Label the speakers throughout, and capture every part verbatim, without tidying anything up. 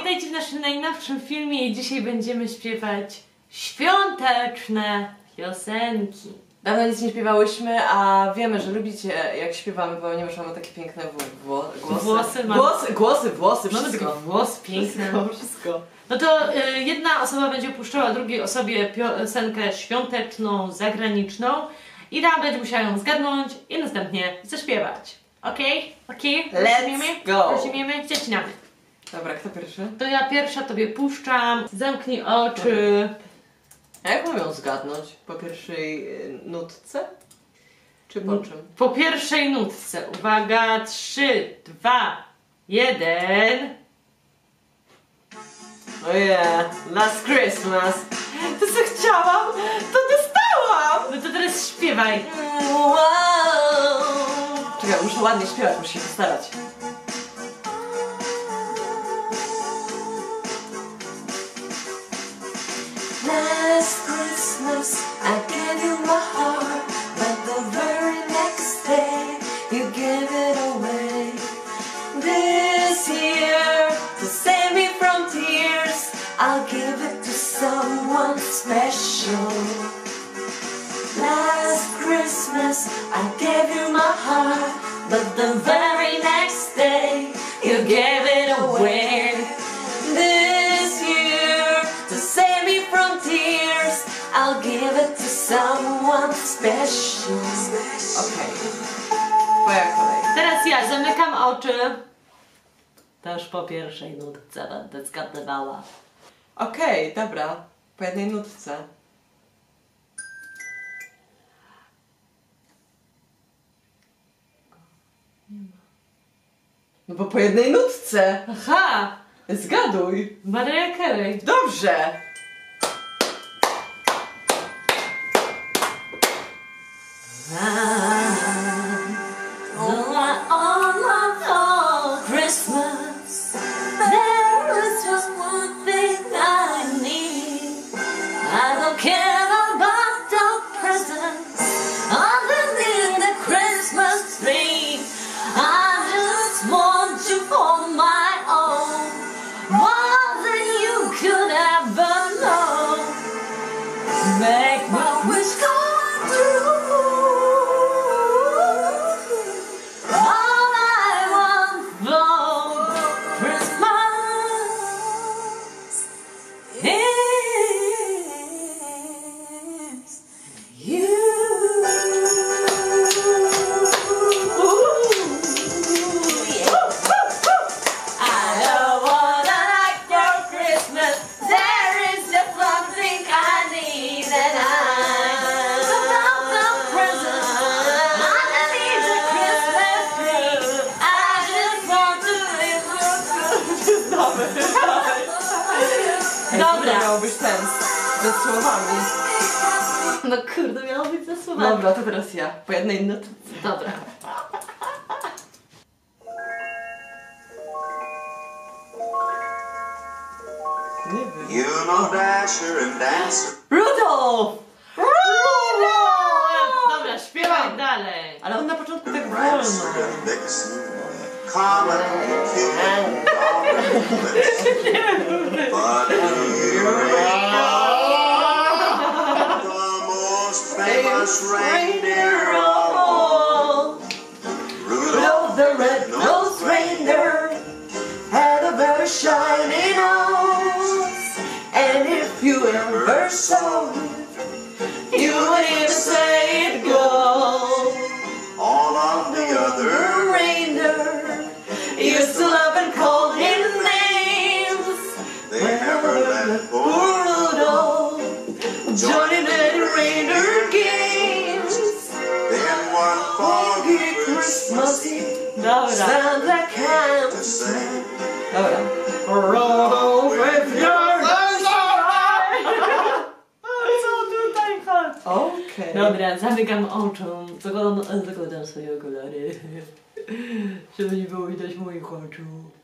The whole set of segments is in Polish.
Speaker 1: witajcie w naszym najnowszym filmie i dzisiaj będziemy śpiewać świąteczne piosenki.
Speaker 2: Dawno nic nie śpiewałyśmy, a wiemy, że lubicie jak śpiewamy, ponieważ mamy takie piękne głosy.
Speaker 1: Włosy, mam...
Speaker 2: głosy, głosy, włosy,
Speaker 1: Mamy
Speaker 2: wszystko.
Speaker 1: taki włos piękny.
Speaker 2: Wszystko, wszystko.
Speaker 1: No to y, jedna osoba będzie opuszczała drugiej osobie piosenkę świąteczną, zagraniczną i ta będzie musiała ją zgadnąć i następnie zaśpiewać. Okej? Okay? Okej? Okay?
Speaker 2: Let's go!
Speaker 1: Rozumiemy? Zaczynamy.
Speaker 2: Dobra, kto pierwszy?
Speaker 1: To ja pierwsza tobie puszczam. Zamknij oczy.
Speaker 2: A jak mam ją zgadnąć? Po pierwszej y, nutce? Czy po czym?
Speaker 1: Po pierwszej nutce. Uwaga, trzy, dwa, jeden.
Speaker 2: Oje, Last Christmas. To co chciałam, to dostałam!
Speaker 1: No to teraz śpiewaj.
Speaker 2: Wow. Czekaj, muszę ładnie śpiewać, muszę się postarać. Last Christmas I gave you my heart, but the very next day you gave it away. This year, to save me from tears, I'll give it to someone special. Last Christmas I gave you my heart, but the very next day you gave it away. This year, to save me from tears, I'll give it to someone special. Okej, twoja kolej.
Speaker 1: Teraz ja zamykam oczy. Też po pierwszej nutce będę zgadywała.
Speaker 2: Okej, okay, dobra. Po jednej nutce. No bo po jednej nutce.
Speaker 1: Aha!
Speaker 2: Zgaduj.
Speaker 1: Mariah Carey.
Speaker 2: Dobrze.
Speaker 1: Christmas, there is just one thing I need. I don't care about the presents underneath the Christmas tree. I just want you for my own, more than you could ever know. Make my wish come true.
Speaker 2: Dobra. Miało być ten ze słowami.
Speaker 1: No kurde, miało być ze słowami.
Speaker 2: Dobra, to teraz ja. Po jednej nutce.
Speaker 1: Dobra.
Speaker 2: Nie wiem.
Speaker 3: You know Dasher and Dancer.
Speaker 2: Rudolph!
Speaker 1: Rudolph! Dobra, śpiewaj dalej.
Speaker 2: Ale on na początku tak wolno.
Speaker 3: Comet, Cupid, but the most famous reindeer of all,
Speaker 2: Rudolph the red-nosed reindeer had a very shiny nose, and if you ever saw it, you would even say it goes.
Speaker 3: all of the other
Speaker 2: reindeer used to love and call him names.
Speaker 3: they never let
Speaker 2: Poor
Speaker 3: poor
Speaker 2: Rudolph joining in reindeer games.
Speaker 3: then one foggy
Speaker 2: Christmas Eve,
Speaker 1: Dobra.
Speaker 2: Santa came
Speaker 3: to say.
Speaker 2: Dobra. Rudolph, if you're the star.
Speaker 1: Co tutaj chodzi?
Speaker 2: Okej.
Speaker 1: Dobra, zamykam oczy. Zakładam, zakładam swoje okulary. Żeby nie było widać moich oczu.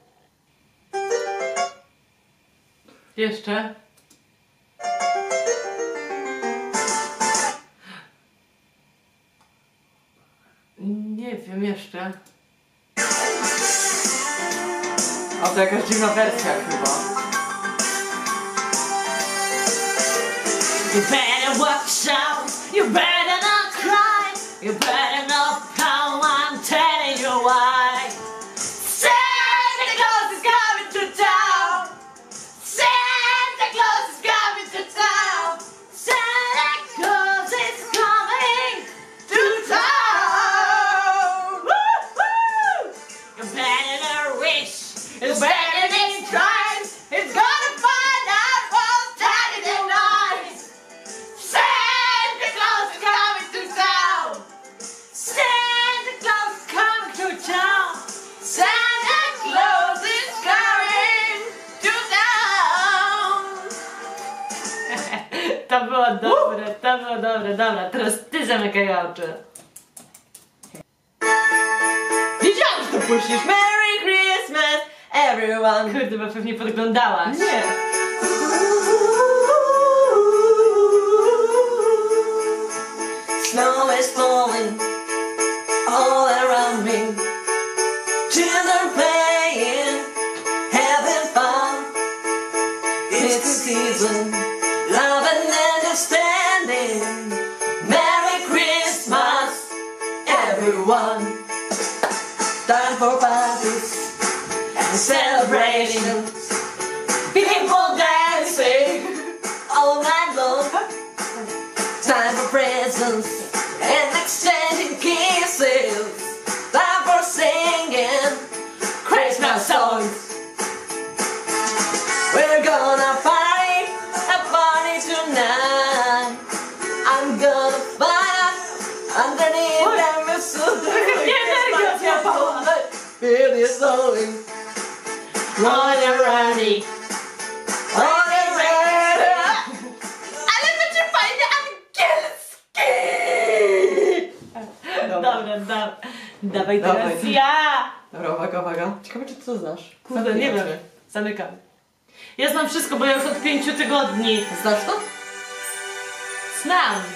Speaker 1: Jeszcze? Nie wiem jeszcze.
Speaker 4: to jakaś dziwna wersja chyba.
Speaker 1: You better watch out, you better not cry, you better not pout, I'm telling you why. Santa Claus is coming to town, Santa Claus is coming to town, Santa Claus is coming to town. Woo-hoo! You better not wish, you better not try, it's gonna find out what's telling you lies. Santa Claus is coming to town! Santa Claus is coming to town! Santa Claus is coming to town! To było dobre, to było dobre, dobra, teraz ty zamykaj oczy. Wiedziałam, że to puścisz!
Speaker 4: Merry Christmas, everyone!
Speaker 1: Kurde, bo pewnie podglądałaś.
Speaker 4: Nie!
Speaker 2: Snow is falling all around me. Children playing, having fun. It's the season, love and understanding. Merry Christmas, everyone. Time for parties and celebrations. People dancing all night long. Time for presents and exchanging kisses. Time for singing Christmas songs. We're gonna party, a party tonight. I'm gonna find out underneath the mistletoe. Feel it slowing
Speaker 1: All around me.
Speaker 2: all around.
Speaker 1: Ale będzie fajny angielski!
Speaker 4: Dobra.
Speaker 1: Dobra, da, dawaj
Speaker 4: Dawaj.
Speaker 1: teraz ja!
Speaker 4: Dobra, uwaga, uwaga. Ciekawe, czy ty to znasz.
Speaker 1: Kurde, nie wiem. Zamykam. Ja znam wszystko, bo ja już od pięciu tygodni
Speaker 4: Znasz to?
Speaker 1: znam.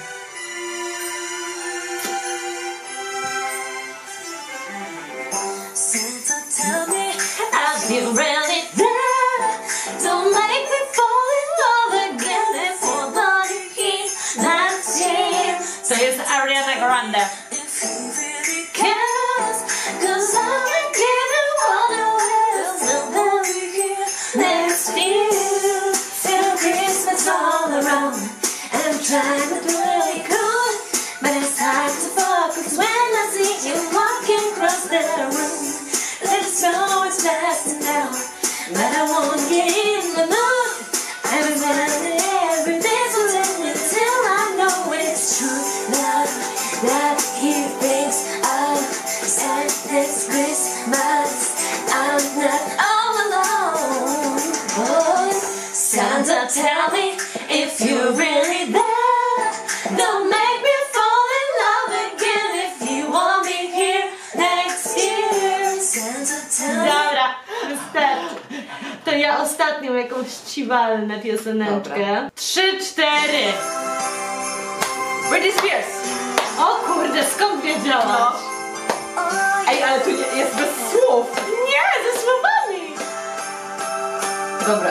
Speaker 2: Santa, tell me, are you really there? Don't make me fall in love again before the year that's here.
Speaker 1: To jest Ariana Grande.
Speaker 2: If you really care, 'cause I can give you all the world till the year next year. Till Christmas all around, and I'm trying to do really good, but it's hard to focus when I see you walking across the room. The snow is passing down, but I won't get in the mood. Every minute, every day's a little till I know it's true. Now that he thinks of and this Christmas, I'm not all alone. Oh, Santa, tell me if you're really there. Don't make me fall in love again if you want me here next year. Santa, tell me.
Speaker 1: Dobra, wystarczy. To ja ostatnią jakąś ściwalnę pioseneczkę.
Speaker 4: Dobra.
Speaker 1: Trzy, cztery.
Speaker 4: Britney Spears!
Speaker 1: O kurde, skąd wiedziałaś?
Speaker 4: No. Ej, ale tu nie, jest bez słów!
Speaker 1: Nie, ze słowami.
Speaker 4: Dobra,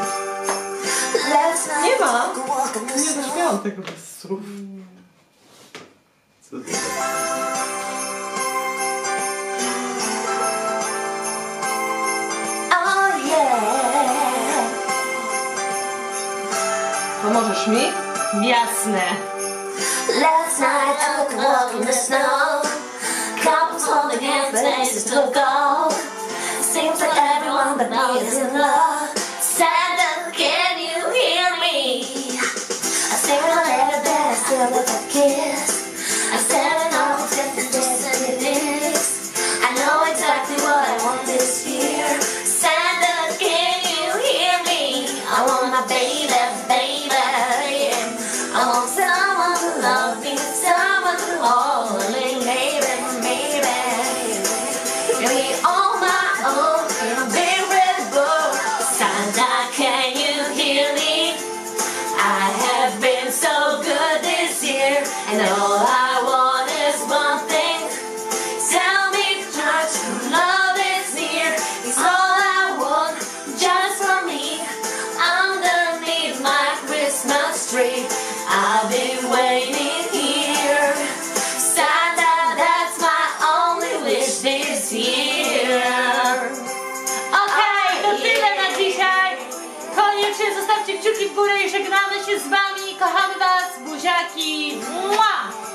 Speaker 2: Last night
Speaker 4: nie ma!
Speaker 2: took a walk in the
Speaker 4: Nie
Speaker 2: snow.
Speaker 4: zaśpiewam tego bez słów.
Speaker 3: Co to?
Speaker 2: Oh yeah.
Speaker 4: Pomożesz mi?
Speaker 1: Jasne.
Speaker 2: Last night I took a walk in the snow. Couples holding hands, places to go. Seems like everyone but me is in love. Santa, can you hear me? I sing a letter that I still with a kiss. I'm standing off with different distant dicks. I know exactly what I want this year. Santa, can you hear me? I want my baby, baby. I want someone to love me, someone to hold me, maybe, maybe. Give me all my own in a big red book.
Speaker 1: się, zostawcie kciuki w górę i żegnamy się z wami. Kochamy was, buziaki. Mua!